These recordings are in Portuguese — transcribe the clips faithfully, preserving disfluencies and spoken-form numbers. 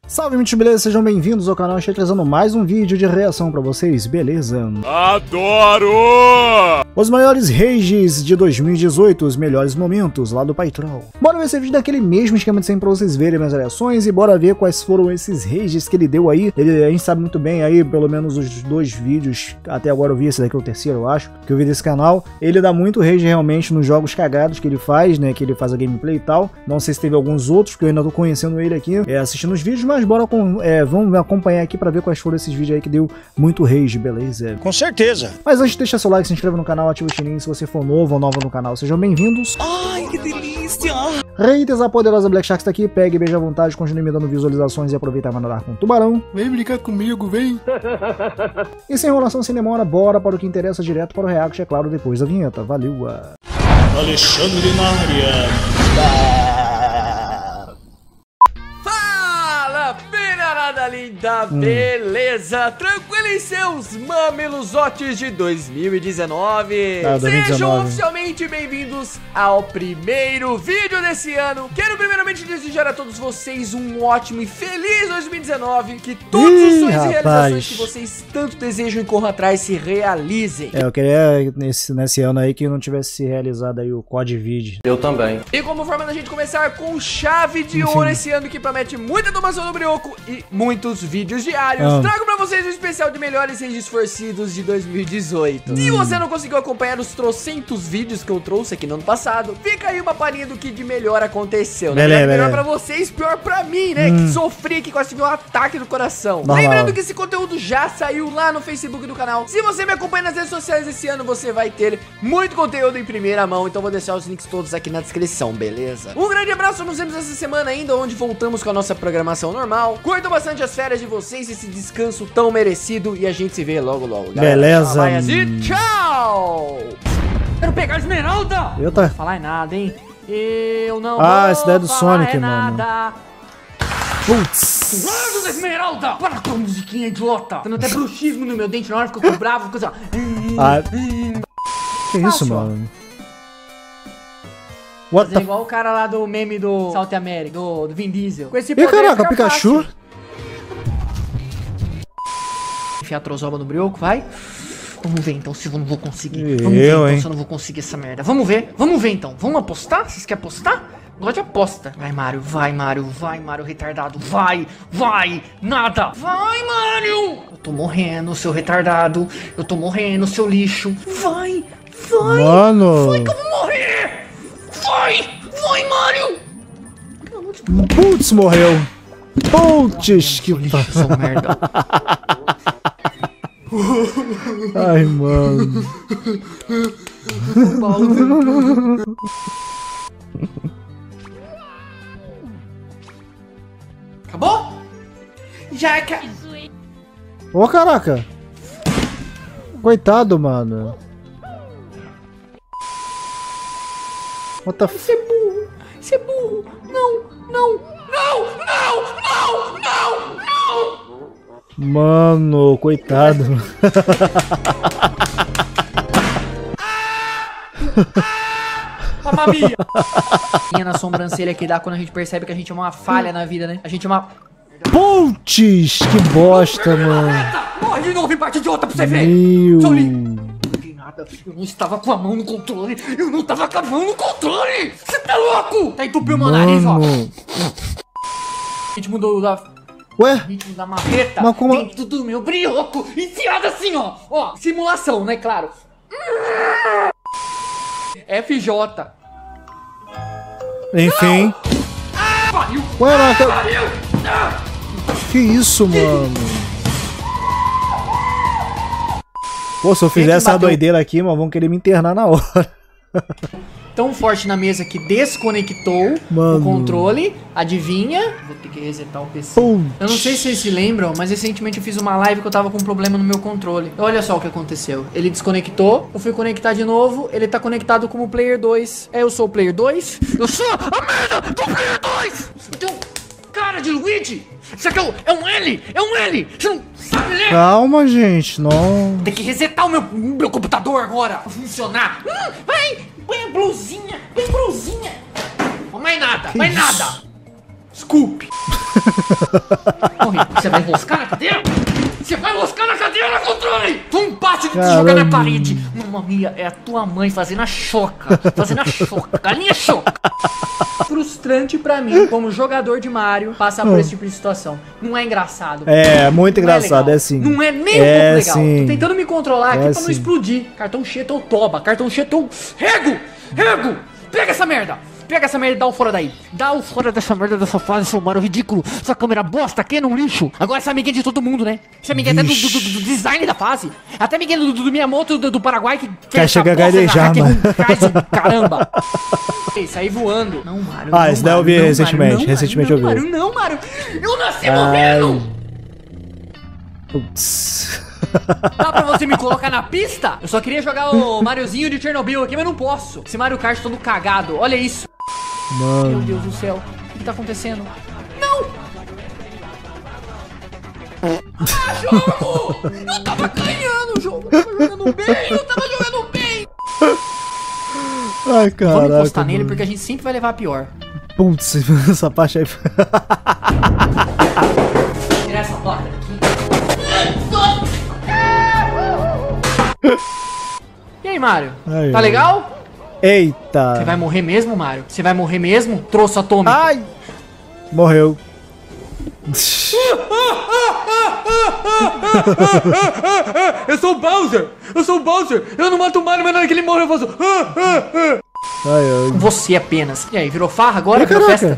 Salve, gente, beleza? Sejam bem-vindos ao canal. Estou trazendo mais um vídeo de reação pra vocês, beleza? Adoro! Os maiores rages de dois mil e dezoito, os melhores momentos lá do Patrol. Bora ver esse vídeo daquele mesmo esquema de sempre pra vocês verem minhas reações e bora ver quais foram esses rages que ele deu aí. Ele, a gente sabe muito bem aí, pelo menos os dois vídeos, até agora eu vi, esse daqui é o terceiro, eu acho, que eu vi desse canal. Ele dá muito rage realmente nos jogos cagados que ele faz, né, que ele faz a gameplay e tal. Não sei se teve alguns outros, porque eu ainda tô conhecendo ele aqui, é, assistindo os vídeos, mas bora com, é, vamos acompanhar aqui pra ver quais foram esses vídeos aí que deu muito rage, beleza? Com certeza. Mas antes, deixa seu like, se inscreva no canal, ativa o sininho se você for novo ou nova no canal. Sejam bem-vindos. Ai, que delícia! Haters, a poderosa Black Shark está aqui. Pegue, beija à vontade, continue me dando visualizações e aproveita para nadar com o tubarão. Vem brincar comigo, vem! E sem enrolação, sem demora, bora para o que interessa, direto para o react, é claro, depois da vinheta. Valeu! Alexandre na área. Fala, filharada linda, Hum. beleza? Tranquilo em seus mamilosotes de dois mil e dezenove? Ah, dois mil e dezenove. Sejam oficialmente bem-vindos ao primeiro vídeo desse ano. Quero primeiramente desejar a todos vocês um ótimo e feliz dois mil e dezenove. Que todos Ih, os sonhos rapaz. e realizações que vocês tanto desejam e corram atrás se realizem. É, eu queria nesse, nesse ano aí que não tivesse se realizado aí o COD-Vid. Eu também. E como forma da gente começar com chave de ouro esse ano que promete muita domação no brioco e muitos vídeos diários, Ah. trago pra vocês um especial de melhores rages forcidos de dois mil e dezoito. Se você não conseguiu acompanhar os trocentos vídeos que eu trouxe aqui no ano passado, fica aí uma palhinha do que de melhor aconteceu. Na Beleza, verdade, melhor beleza. pra vocês, pior pra mim, né? Hum. Que sofri aqui, quase tive um ataque do coração. Normal. Lembrando que esse conteúdo já saiu lá no Facebook do canal. Se você me acompanha nas redes sociais esse ano, você vai ter muito conteúdo em primeira mão. Então vou deixar os links todos aqui na descrição, beleza? Um grande abraço, nos vemos essa semana ainda, onde voltamos com a nossa programação normal. Curtam bastante as férias de vocês, esse descanso tão merecido. E a gente se vê logo, logo. Galera, Beleza. vai, e tchau! Quero pegar a esmeralda! Eu tá. Falar em nada, hein? Eu não Ah, vou essa daí é do falar Sonic, é mano. nada. Putz. Guarda da esmeralda! Para com a musiquinha idiota! Tendo até bruxismo no meu dente na hora, ficou bravo, ficou assim, ó. Ah, que isso, Fácil, ó. mano? What Fazer the... igual o cara lá do meme do South America, do, do Vin Diesel. Com esse Ih, poder caraca, fica Pikachu? fácil. Enfiar a trozoba no brioco, vai. Vamos ver então se eu não vou conseguir. Eu, Vamos ver então hein? se eu não vou conseguir essa merda. Vamos ver, vamos ver então. Vamos apostar? Vocês querem apostar? Gosto de aposta. Vai, Mario, vai, Mario, vai, Mario retardado. Vai, vai, nada. Vai, Mario! Eu tô morrendo, seu retardado. Eu tô morrendo, seu lixo. Vai, vai. Mano. Vai que eu vou morrer. Vai, vai, Mario. Putz, morreu. Putz, que... Lixo, seu merda. Ai, mano. Acabou? Já é que... Ô, caraca. Coitado, mano. What the f... Você é burro. Você é burro. Não, não, não, não, não, não, não. Mano, coitado. Mamma mia. Tinha na sobrancelha que dá quando a gente percebe que a gente é uma falha na vida, né? A gente é uma... Putz, que bosta, mano. Morre de novo em parte idiota pra você ver. Meu. Seu li- Não tem nada. Eu não estava com a mão no controle. Eu não estava com a mão no controle. Você tá louco? Tá entupiu meu nariz, ó. Mano. Ritmo do... Da... Ué? Ritmo da marreta Mas como- dentro do meu brioco, enfiado assim, ó. Ó, simulação, né, claro. F J. Enfim. Pariu. Ué, mas... tá- Pariu. Ah. Que isso, mano? Pô, se eu fizesse essa bateu? doideira aqui, mano, vão querer me internar na hora. Tão forte na mesa que desconectou Mano. o controle. Adivinha? Vou ter que resetar o P C. Putz. Eu não sei se vocês se lembram, mas recentemente eu fiz uma live que eu tava com um problema no meu controle. Olha só o que aconteceu. Ele desconectou, eu fui conectar de novo, ele tá conectado como player dois. É, eu sou o player dois? Eu sou a merda do player dois! Então, cara de Luigi, isso aqui é um, é um L! É um L! Você não sabe ler? Calma, gente, não... Tem que resetar o meu, meu computador agora pra funcionar. Hum, vai, põe a blusinha, põe a blusinha. Oh, mais nada, Que mais isso? nada. Desculpe. Morri. Você vai enroscar na cadeira? Você vai enroscar na cadeira, controle! Tu um bate de te jogar na parede. Mamma mia, é a tua mãe fazendo a choca. Fazendo a choca. Galinha choca. Frustrante pra mim, como jogador de Mario, passar por esse tipo de situação. Não é engraçado. É, muito engraçado, é, é sim. Não é nem é um pouco legal. sim. Tô tentando me controlar aqui é pra não sim. explodir. Cartão cheto ou toba. Cartão cheto ou... Rego! Rego! Pega essa merda! Pega essa merda e dá o fora daí. Dá o fora dessa merda dessa fase, seu Mario ridículo. Essa câmera bosta aqui é num lixo. Agora essa amiguinha é de todo mundo, né? Essa amiguinha é até do, do, do, do design da fase. Até amiguinha do, do, do Miyamoto do, do Paraguai que quer chegar a gaguejar, mano. Caramba. Saí voando. Não, Mario. Ah, esse daí eu vi não, recentemente. Mario, recentemente não, eu vi. Mario, não, Mario. Eu nasci morrendo. Putz. Dá pra você me colocar na pista? Eu só queria jogar o Mariozinho de Chernobyl aqui, mas não posso. Esse Mario Kart todo cagado. Olha isso. Mano. Meu Deus do céu, o que tá acontecendo? Não! Ah, jogo! Eu tava ganhando o jogo, eu tava jogando bem, eu tava jogando bem! Ai, caraca. Vamos encostar nele mano. porque a gente sempre vai levar a pior. Putz, essa parte aí. Tirar essa placa daqui. E aí, Mario? Ai, tá ai. legal? Eita. Você vai morrer mesmo, Mario? Você vai morrer mesmo? Troço atômico. Ai. Morreu. Eu sou o Bowser! Eu sou o Bowser! Eu não mato o Mario, mas na hora que ele morre eu faço... Ai, ai. Você apenas. E aí, virou farra agora? Ai, Virou caraca. festa?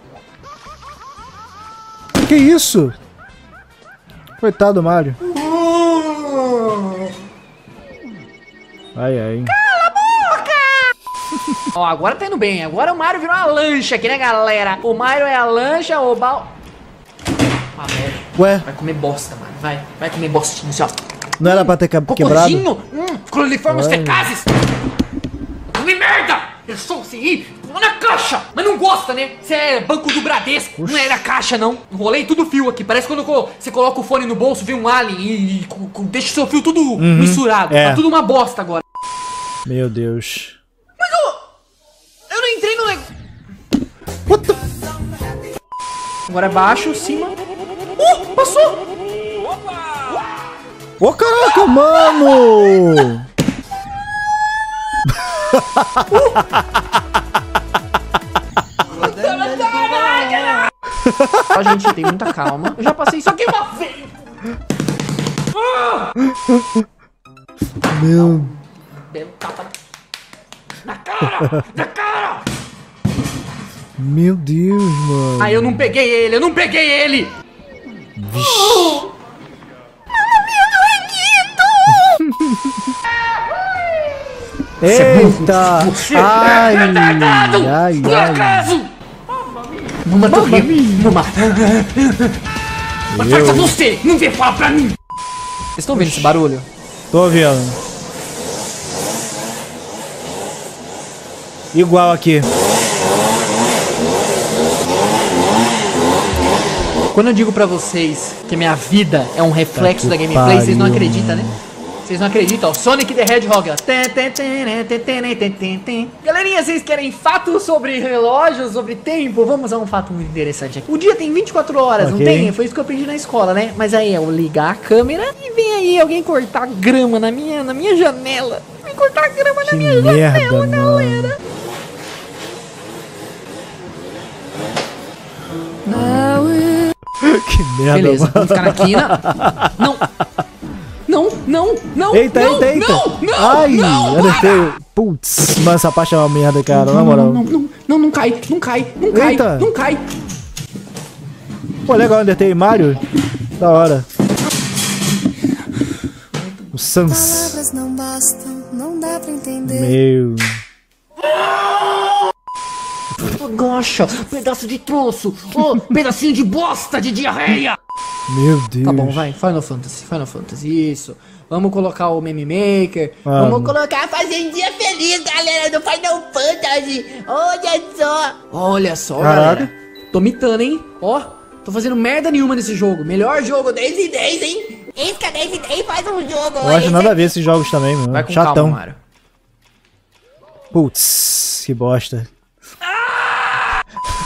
Que isso? Coitado do Mario. Ai, ai. Ó, agora tá indo bem. Agora o Mario virou uma lancha aqui, né, galera? O Mario é a lancha, o Bal... Ah, velho. Ué, Vai comer bosta, mano. Vai. Vai comer bostinho, assim, ó. não era pra ter que- quebrado? Cocôzinho. Hum, cloriformes Ué. fecazes. Come merda. Eu sou assim, ir na caixa. Mas não gosta, né? Você é banco do Bradesco. Não é na caixa, não. Enrolei tudo fio aqui. Parece quando co- você coloca o fone no bolso, vem um alien e, e co- co- deixa o seu fio tudo misturado. é. Tá tudo uma bosta agora. Meu Deus. Eu não entrei no negócio. What the... Agora é baixo, cima. Uh, passou! Ô, caraca, mano! Ó, gente, tem muita calma. Eu já passei isso aqui uma vez. Meu... Belo tapa na cara! Na cara! Meu Deus, mano. Ah, eu não peguei ele, eu não peguei ele! Vixe. Eita! Você Ai, é retardado! ai, Por ai. acaso! Mama tô rindo, mama. Mas faça você, não vem falar pra mim! Vocês estão ouvindo esse barulho? Tô ouvindo. Igual aqui. Quando eu digo pra vocês que minha vida é um reflexo Tá da que gameplay, vocês não pariu, acreditam, né? Vocês não acreditam, ó. Sonic the Hedgehog, ó. Tem, tem, tem, né, tem, tem, né, tem, tem, tem. Galerinha, vocês querem fatos sobre relógios, sobre tempo? Vamos a um fato muito interessante aqui. O dia tem vinte e quatro horas, Ok. não tem? Foi isso que eu aprendi na escola, né? Mas aí eu ligar a câmera e vem aí alguém cortar grama na minha, na minha janela. Vem cortar grama na Que minha merda, janela, mano. galera. Que merda, Beleza, mano. vamos ficar na quina. Não. Não, não, não. Eita, não, eita, eita. Não, não, Ai, não, eu para. deixei. Putz, mas essa parte é uma merda, cara, na moral. Não, não, não, não cai, não cai, não cai, Eita. não cai. Pô, legal, Undertale e Mario. Da hora. O Sans. Palavras não bastam, não dá pra entender. Meu. Goxa, pedaço de troço, oh, pedacinho de bosta de diarreia. Meu Deus. Tá bom, vai, Final Fantasy, Final Fantasy, isso. Vamos colocar o Meme Maker. Vamos. Vamos colocar a Fazendinha Feliz, galera, do Final Fantasy. Olha só. Olha só, Caraca. galera. Tô mitando, hein? Ó, tô fazendo merda nenhuma nesse jogo. Melhor jogo, dez de dez, hein? Isca dez de dez faz um jogo. Eu acho nada a ver esses jogos também, mano. Vai com Chatão. calma, Mario. Putz, que bosta.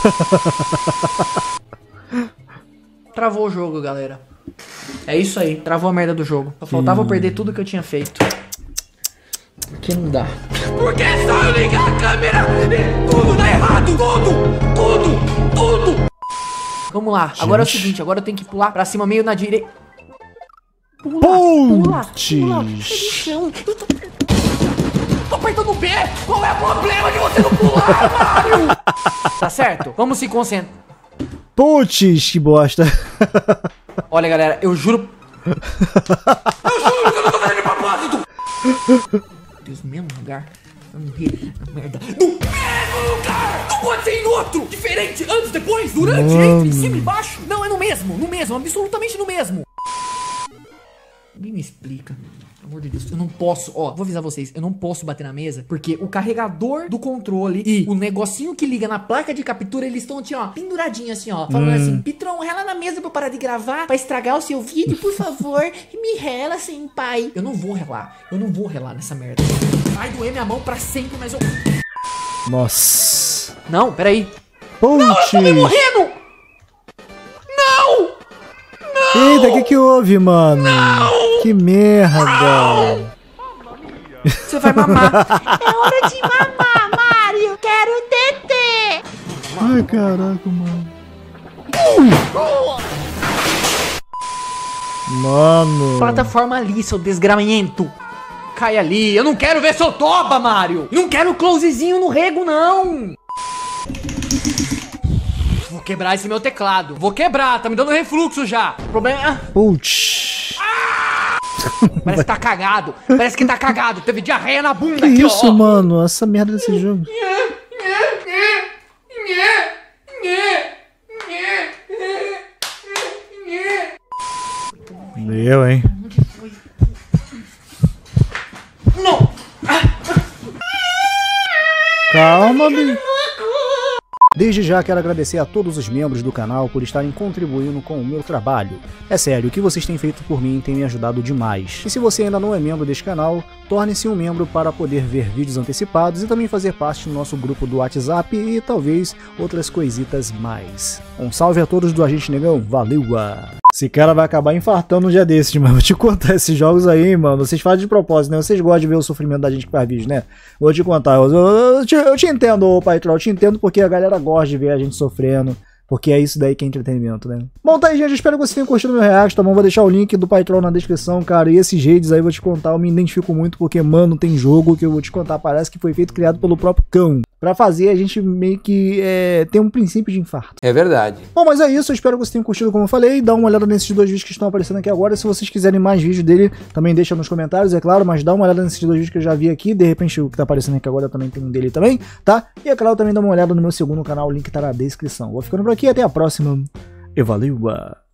Travou o jogo, galera. É isso aí, travou a merda do jogo. Só faltava eu perder tudo que eu tinha feito. Porque não dá. Porque é só eu ligar a câmera e tudo dá errado, tudo, tudo, tudo. Vamos lá, gente. Agora é o seguinte, agora eu tenho que pular pra cima meio na direita. Pula, pula, pula, chão. Eu tô... tô apertando o pé. Qual é o problema de você não pular, Mario? Tá certo? Vamos se concentrar. Putz, que bosta. Olha, galera, eu juro... eu juro que eu não tô fazendo de propósito. Deus, no mesmo lugar. Eu morri. Merda. No mesmo lugar! Não pode ser em outro! Diferente, antes, depois, durante, Mano. entre, em cima e embaixo. Não, é no mesmo, no mesmo, absolutamente no mesmo. Ninguém me explica. Pelo amor de Deus, eu não posso, ó, vou avisar vocês, eu não posso bater na mesa, porque o carregador do controle e o negocinho que liga na placa de captura, eles estão assim, ó, pinduradinho assim, ó, falando hum. assim, Pitron, rela na mesa pra eu parar de gravar, pra estragar o seu vídeo, por favor, me rela, senpai. Eu não vou relar, eu não vou relar nessa merda. Vai doer minha mão pra sempre, mas eu... Nossa. Não, peraí. Putz. Não, eu tô me morrendo! Não! Não! Eita, o que que houve, mano? Não! Que merda! Você vai mamar. É hora de mamar, Mario. Quero tetê. Ai, caraca, mano. Mano. Plataforma ali, seu desgramento. Cai ali. Eu não quero ver seu toba, Mario. Não quero closezinho no rego, não. Vou quebrar esse meu teclado. Vou quebrar. Tá me dando refluxo já. O problema é... Putz. Parece que tá cagado. Parece que tá cagado. Teve diarreia na bunda que aqui, isso, ó. mano? Essa merda desse jogo. Eu, hein? Não. Calma, bicho. Desde já quero agradecer a todos os membros do canal por estarem contribuindo com o meu trabalho. É sério, o que vocês têm feito por mim tem me ajudado demais. E se você ainda não é membro deste canal, torne-se um membro para poder ver vídeos antecipados e também fazer parte do nosso grupo do WhatsApp e talvez outras coisitas mais. Um salve a todos do Agente Negão, valeu! Esse cara vai acabar infartando um dia desses, mano. Vou te contar esses jogos aí, mano. Vocês fazem de propósito, né? Vocês gostam de ver o sofrimento da gente que faz vídeo, né? Vou te contar. Eu, eu, eu, te, eu te entendo, ô Pai Troll. Eu te entendo porque a galera gosta de ver a gente sofrendo. Porque é isso daí que é entretenimento, né? Bom, tá aí, gente. Eu espero que vocês tenham curtido meu react, tá bom? Vou deixar o link do Pai Troll na descrição, cara. E esses redes aí, eu vou te contar, eu me identifico muito porque, mano, tem jogo que eu vou te contar. Parece que foi feito, criado pelo próprio cão. Pra fazer a gente meio que é, ter um princípio de infarto. É verdade. Bom, mas é isso. Eu espero que vocês tenham curtido como eu falei. Dá uma olhada nesses dois vídeos que estão aparecendo aqui agora. Se vocês quiserem mais vídeos dele, também deixa nos comentários, é claro. Mas dá uma olhada nesses dois vídeos que eu já vi aqui. De repente o que tá aparecendo aqui agora também tem um dele também, tá? E é claro, também dá uma olhada no meu segundo canal. O link tá na descrição. Vou ficando por aqui. Até a próxima. E valeu!